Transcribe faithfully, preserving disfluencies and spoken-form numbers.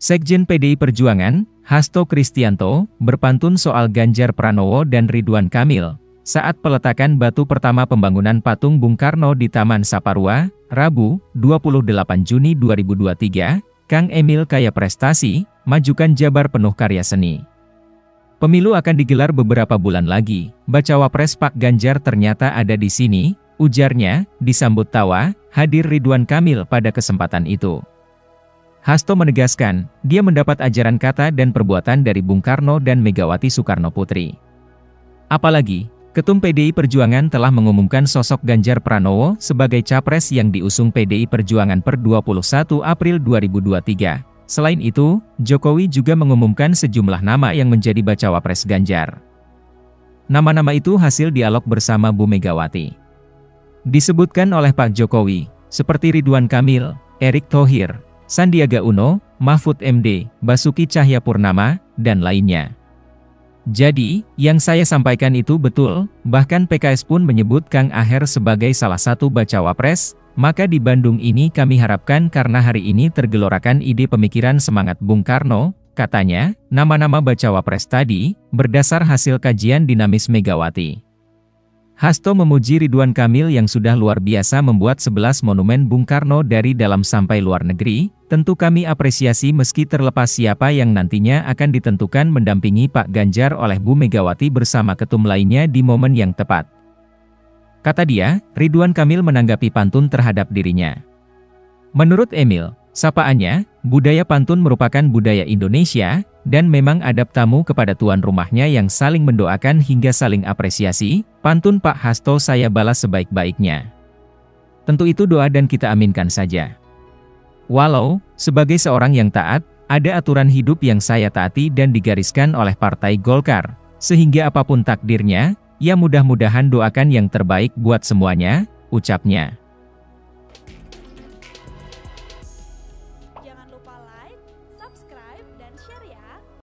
Sekjen P D I Perjuangan, Hasto Kristianto, berpantun soal Ganjar Pranowo dan Ridwan Kamil, saat peletakan batu pertama pembangunan patung Bung Karno di Taman Saparua, Rabu, dua puluh delapan Juni dua ribu dua puluh tiga, Kang Emil kaya prestasi, majukan Jabar penuh karya seni. Pemilu akan digelar beberapa bulan lagi, bacawa pres Pak Ganjar ternyata ada di sini, ujarnya, disambut tawa, hadir Ridwan Kamil pada kesempatan itu. Hasto menegaskan, dia mendapat ajaran kata dan perbuatan dari Bung Karno dan Megawati Soekarno Putri. Apalagi, Ketum P D I Perjuangan telah mengumumkan sosok Ganjar Pranowo sebagai capres yang diusung P D I Perjuangan per dua puluh satu April dua ribu dua puluh tiga. Selain itu, Jokowi juga mengumumkan sejumlah nama yang menjadi bacawa pres Ganjar. Nama-nama itu hasil dialog bersama Bu Megawati. Disebutkan oleh Pak Jokowi, seperti Ridwan Kamil, Erick Thohir, Sandiaga Uno, Mahfud M D, Basuki Cahayapurnama, dan lainnya. Jadi, yang saya sampaikan itu betul, bahkan P K S pun menyebut Kang Aher sebagai salah satu bacawa pres, maka di Bandung ini kami harapkan karena hari ini tergelorakan ide pemikiran semangat Bung Karno, katanya, nama-nama bacawa pres tadi, berdasar hasil kajian dinamis Megawati. Hasto memuji Ridwan Kamil yang sudah luar biasa membuat sebelas monumen Bung Karno dari dalam sampai luar negeri, tentu kami apresiasi meski terlepas siapa yang nantinya akan ditentukan mendampingi Pak Ganjar oleh Bu Megawati bersama ketum lainnya di momen yang tepat. Kata dia, Ridwan Kamil menanggapi pantun terhadap dirinya. Menurut Emil, sapaannya, budaya pantun merupakan budaya Indonesia, dan memang adab tamu kepada tuan rumahnya yang saling mendoakan hingga saling apresiasi, pantun Pak Hasto saya balas sebaik-baiknya. Tentu itu doa dan kita aminkan saja. Walau, sebagai seorang yang taat, ada aturan hidup yang saya taati dan digariskan oleh Partai Golkar, sehingga apapun takdirnya, ya mudah-mudahan doakan yang terbaik buat semuanya, ucapnya. Jangan lupa like, subscribe, dan share ya!